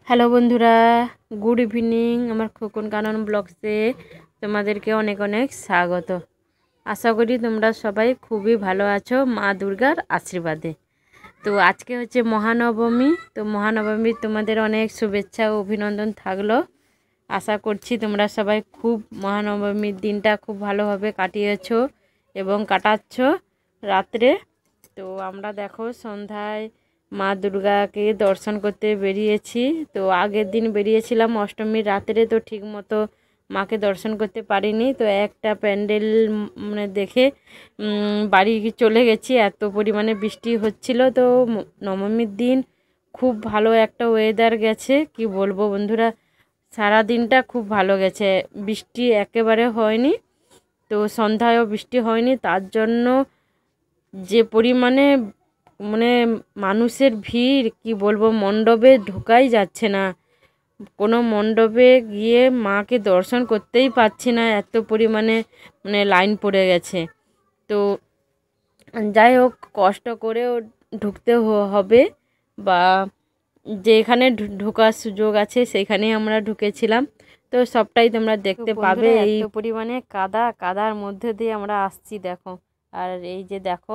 Hello বন্ধুরা, good evening. আমার খোকন কানন ব্লগসে তোমাদেরকে অনেক অনেক স্বাগত। আশা করি তোমরা সবাই খুবই ভালো আছো মা দুর্গার আশীর্বাদে। তো আজকে হচ্ছে মহানবমী। তো মহানবমীর তোমাদের অনেক শুভেচ্ছা ও অভিনন্দন থাকলো। আশা করছি তোমরা সবাই খুব মহানবমীর দিনটা খুব ভালোভাবে কাটিয়েছো এবং কাটাচ্ছ রাত্রে। তো আমরা দেখো সন্ধ্যায় মা দুর্গাকে দর্শন করতে বেরিয়েছি। তো আগের দিন বেরিয়েছিলাম অষ্টমীর রাত্রে, তো ঠিক মতো মাকে দর্শন করতে পারিনি। তো একটা প্যান্ডেল মানে দেখে বাড়ি চলে গেছি। এত পরিমাণে বৃষ্টি হচ্ছিল। তো নবমীর দিন খুব ভালো একটা ওয়েদার গেছে, কি বলবো বন্ধুরা, সারা দিনটা খুব ভালো গেছে, বৃষ্টি একেবারে হয়নি। তো সন্ধ্যায়ও বৃষ্টি হয়নি, তার জন্য যে পরিমাণে মানে মানুষের ভিড়, কি বলবো, মণ্ডপে ঢোকাই যাচ্ছে না। কোনো মণ্ডপে গিয়ে মাকে দর্শন করতেই পারছি না, এত পরিমাণে মানে লাইন পড়ে গেছে। তো যাই হোক, কষ্ট করেও ঢুকতে হবে, বা যেখানে ঢোকার সুযোগ আছে সেখানেই আমরা ঢুকেছিলাম। তো সবটাই তোমরা দেখতে পাবে। এই পরিমাণে কাদার মধ্যে দিয়ে আমরা আসছি দেখো। আর এই যে দেখো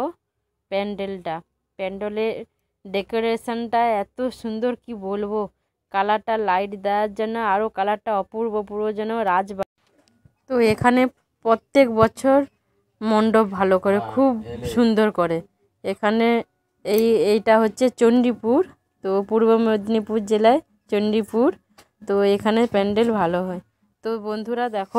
প্যান্ডেলের ডেকোরেশনটা এত সুন্দর, কি বলবো, কালারটা লাইট দেওয়ার জন্য আরও কালারটা অপূর্ব, পুরো যেন তো এখানে প্রত্যেক বছর মণ্ডপ ভালো করে, খুব সুন্দর করে। এখানে এইটা হচ্ছে চণ্ডীপুর, তো পূর্ব মেদিনীপুর জেলায় চণ্ডীপুর। তো এখানে প্যান্ডেল ভালো হয়। তো বন্ধুরা দেখো,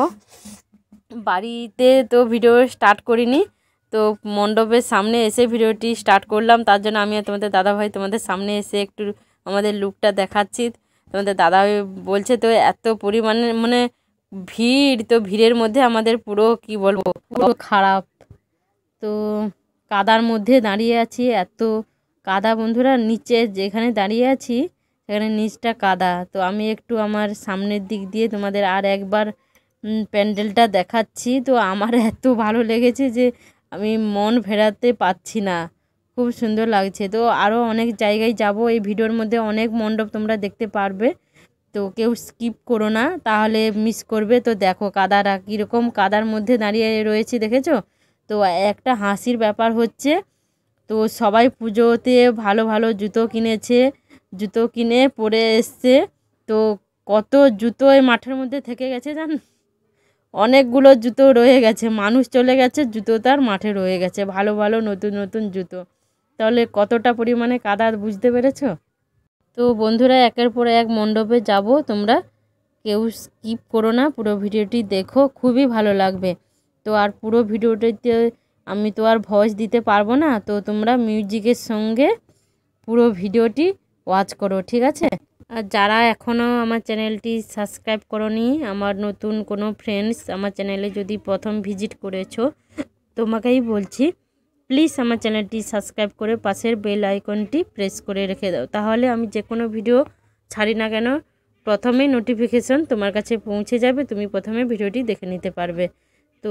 বাড়িতে তো ভিডিও স্টার্ট করিনি, তো মণ্ডপের সামনে এসে ভিডিওটি স্টার্ট করলাম। তার জন্য আমি আর তোমাদের দাদাভাই তোমাদের সামনে এসে একটু আমাদের লুকটা দেখাচ্ছি। তোমাদের দাদাভাই বলছে তো এত পরিমাণে মানে ভিড়, তো ভিড়ের মধ্যে আমাদের পুরো, কি বলবো, পুরো খারাপ। তো কাদার মধ্যে দাঁড়িয়ে আছি, এত কাদা বন্ধুরা, নিচে যেখানে দাঁড়িয়ে আছি সেখানে নিচটা কাদা। তো আমি একটু আমার সামনের দিক দিয়ে তোমাদের আর একবার প্যান্ডেলটা দেখাচ্ছি। তো আমার এত ভালো লেগেছে যে আমি মন ফেরাতে পারছি না, খুব সুন্দর লাগছে। তো আরও অনেক জায়গায় যাব, এই ভিডিওর মধ্যে অনেক মণ্ডপ তোমরা দেখতে পারবে। তো কেউ স্কিপ করো না, তাহলে মিস করবে। তো দেখো কাদারা কীরকম কাদার মধ্যে দাঁড়িয়ে রয়েছে, দেখেছো? তো একটা হাসির ব্যাপার হচ্ছে, তো সবাই পুজোতে ভালো ভালো জুতো কিনেছে, জুতো কিনে পরে এসছে। তো কত জুতো এই মাঠের মধ্যে থেকে গেছে জান, অনেকগুলো জুতো রয়ে গেছে, মানুষ চলে গেছে, জুতো তার মাঠে রয়ে গেছে, ভালো ভালো নতুন নতুন জুতো। তাহলে কতটা পরিমাণে কাদা বুঝতে পেরেছো? তো বন্ধুরা একের পর এক মণ্ডপে যাব, তোমরা কেউ স্কিপ করো না, পুরো ভিডিওটি দেখো, খুবই ভালো লাগবে। তো আর পুরো ভিডিওটিতে আমি তো আর ভয়েস দিতে পারবো না, তো তোমরা মিউজিকের সঙ্গে পুরো ভিডিওটি ওয়াচ করো, ঠিক আছে? আর যারা এখনও আমার চ্যানেলটি সাবস্ক্রাইব করোনি, আমার নতুন কোনো ফ্রেন্ডস আমার চ্যানেলে যদি প্রথম ভিজিট করেছো, তোমাকেই বলছি প্লিজ আমার চ্যানেলটি সাবস্ক্রাইব করে পাশের বেল আইকনটি প্রেস করে রেখে দাও, তাহলে আমি যে কোনো ভিডিও ছাড়ি না কেন প্রথমেই নোটিফিকেশন তোমার কাছে পৌঁছে যাবে, তুমি প্রথমে ভিডিওটি দেখে নিতে পারবে। তো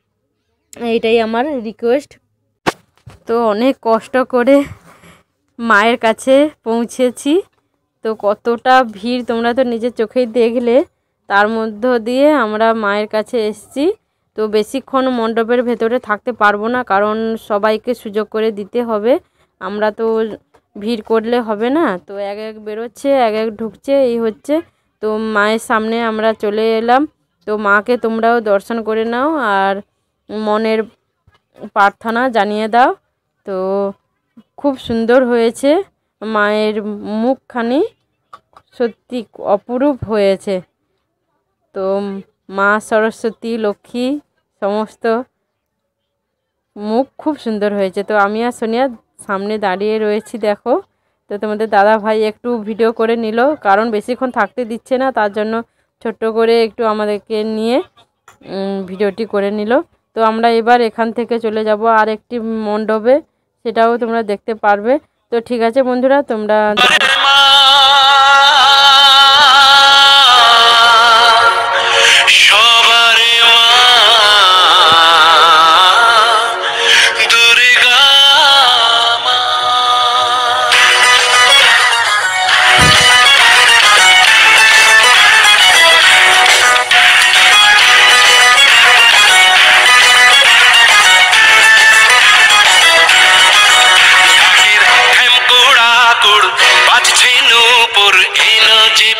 এইটাই আমার রিকোয়েস্ট। তো অনেক কষ্ট করে মায়ের কাছে পৌঁছেছি। তো কতটা ভিড় তোমরা তো নিজের চোখেই দেখলে, তার মধ্য দিয়ে আমরা মায়ের কাছে এসেছি। তো বেশিক্ষণ মণ্ডপের ভেতরে থাকতে পারবো না, কারণ সবাইকে সুযোগ করে দিতে হবে, আমরা তো ভিড় করলে হবে না। তো এক এক বেরোচ্ছে, এক এক ঢুকছে, এই হচ্ছে। তো মায়ের সামনে আমরা চলে এলাম। তো মাকে তোমরাও দর্শন করে নাও আর মনের প্রার্থনা জানিয়ে দাও। তো খুব সুন্দর হয়েছে, মায়ের মুখখানি সত্যি অপরূপ হয়েছে। তো মা সরস্বতী, লক্ষ্মী সমস্ত মুখ খুব সুন্দর হয়েছে। তো আমি আর সোনিয়া সামনে দাঁড়িয়ে রয়েছি দেখো। তো তোমাদের দাদা ভাই একটু ভিডিও করে নিল, কারণ বেশিক্ষণ থাকতে দিচ্ছে না, তার জন্য ছোট্ট করে একটু আমাদেরকে নিয়ে ভিডিওটি করে নিল। তো আমরা এবার এখান থেকে চলে যাব আর একটি মণ্ডপে, সেটাও তোমরা দেখতে পারবে। তো ঠিক আছে বন্ধুরা, তোমরা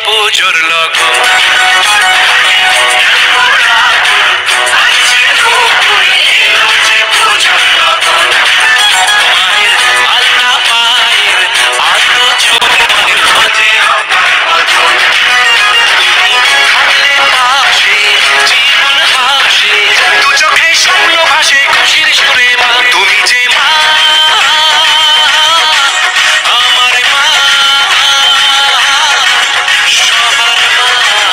পুজোর লগন মায়ের আলতা পায়ের আলো ঝুমুর খোঁজে থাকলে পাশে জীবন হাসে দু চোখে স্বপ্ন ভাসে খুশির সুরে মা তুমি যে মা আমার মা সবার মা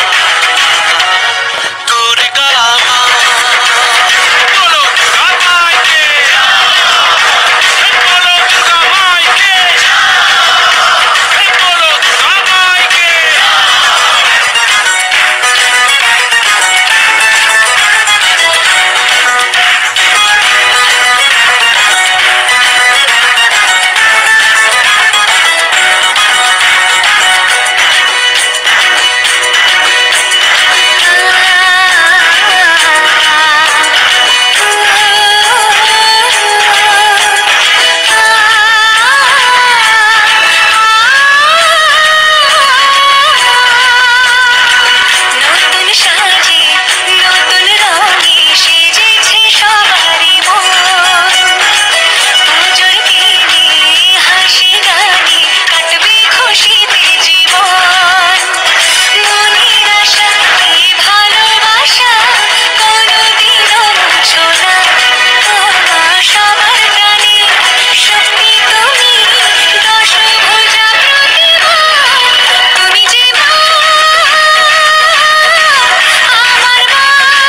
দুর্গা মা বলো দুর্গা মাইকে বলো দুর্গা মাইকে বলো দুর্গা মাইকে নতুন সাজে নতুন রঙে সেজেছে সবারই মন পুজোর দিনে হাসি গানে কাটবে খুশিতে জীবন মনের আশা এই ভালোবাসা কোনোদিনও মুছো না ও মা সবার প্রাণে শক্তি তুমি দশভুজা প্রতিমা তুমি যে মা আমার মা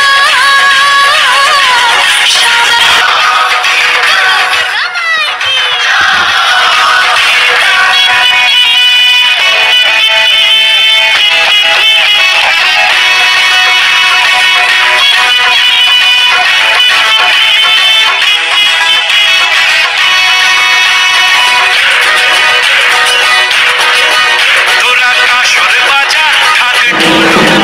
তোরা কাসর বাজা ঢাক ঢোল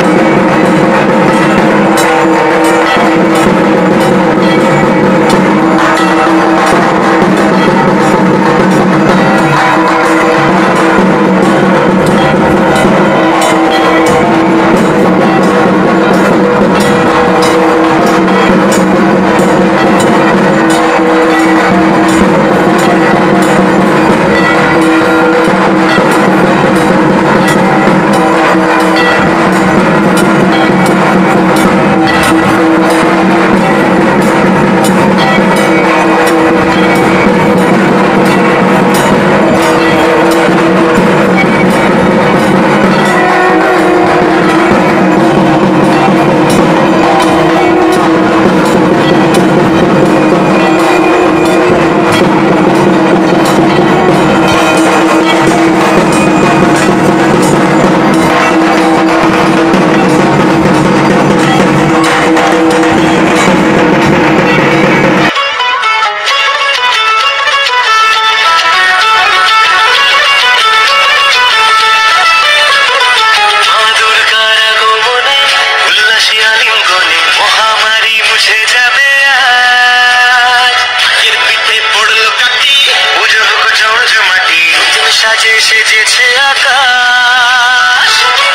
মা দুর্গার আগমনে উল্লাসী আলিঙ্গনে মহামারী মুছে যাবে আজ এর পিঠে পড়লো কাটি পুজো হোক জমজমাটি নতুন সাজে সেজেছে আকাশ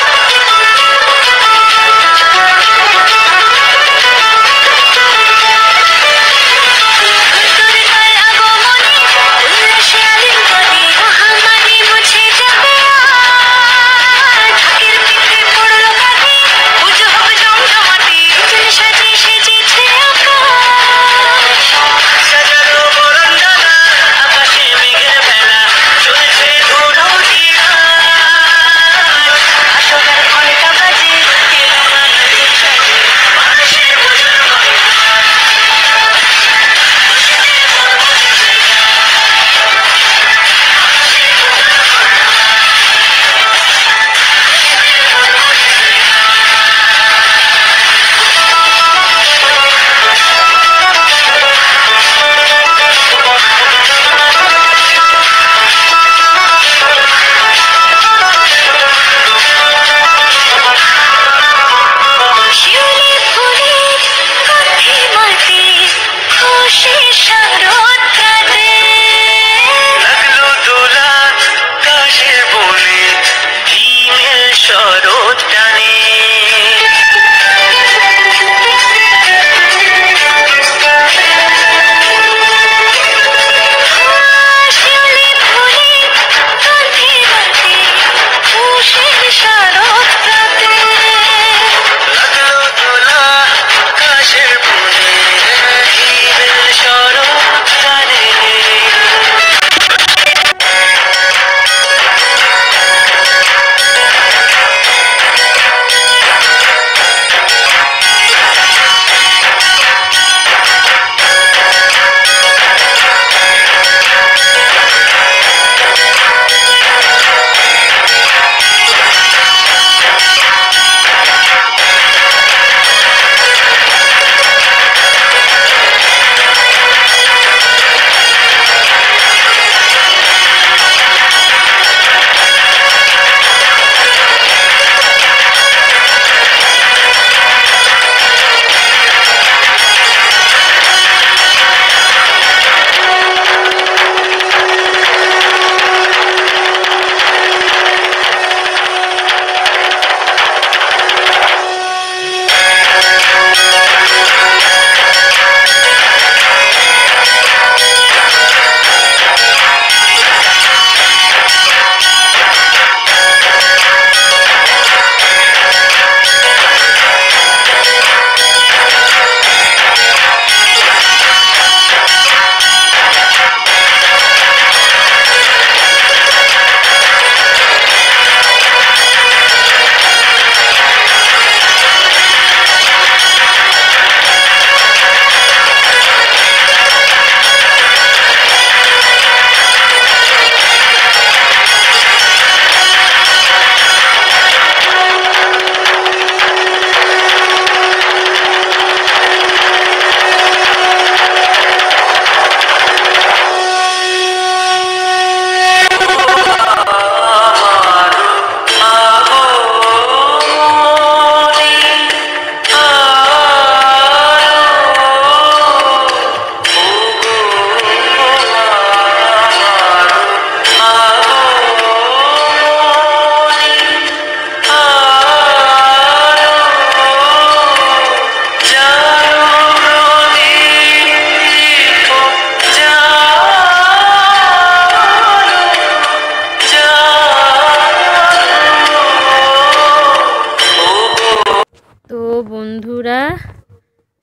দুর্গার আগমনে উল্লাসে আলিঙ্গনে মহামারী মুছে যাবে আজ ঢাকের পিঠে পড়লো কাঠি পুজো হোক জমজমাটি নতুন সাজে সেজেছে আকাশ সাজানো বরণডালা আকাশে মেঘের বেলা চলছে ধুলো দিয়ে আসো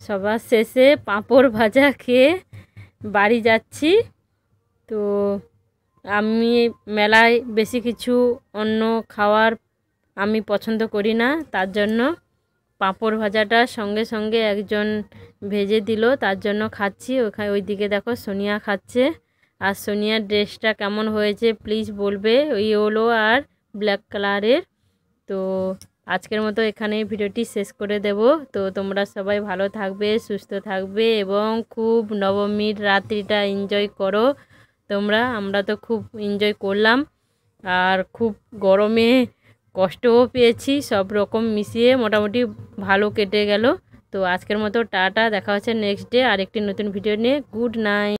সবার শেষে পাঁপড় ভাজা খেয়ে বাড়ি যাচ্ছি। তো আমি মেলায় বেশি কিছু অন্য খাওয়ার আমি পছন্দ করি না, তার জন্য পাঁপড় ভাজাটা সঙ্গে সঙ্গে একজন ভেজে দিল, তার জন্য খাচ্ছি। ওইদিকে দেখো সোনিয়া খাচ্ছে। আর সোনিয়ার ড্রেসটা কেমন হয়েছে প্লিজ বলবে, ইয়েলো আর ব্ল্যাক কালারের। তো আজকের মতো এখানেই ভিডিওটি শেষ করে দেব। তো তোমরা সবাই ভালো থাকবে, সুস্থ থাকবে এবং খুব নবমীর রাত্রিটা এনজয় করো তোমরা। আমরা তো খুব এনজয় করলাম, আর খুব গরমে কষ্টও পেয়েছি, সব রকম মিশিয়ে মোটামুটি ভালো কেটে গেল। তো আজকের মতো টাটা, দেখা হচ্ছে নেক্সট ডে আর একটি নতুন ভিডিও নিয়ে। Good night.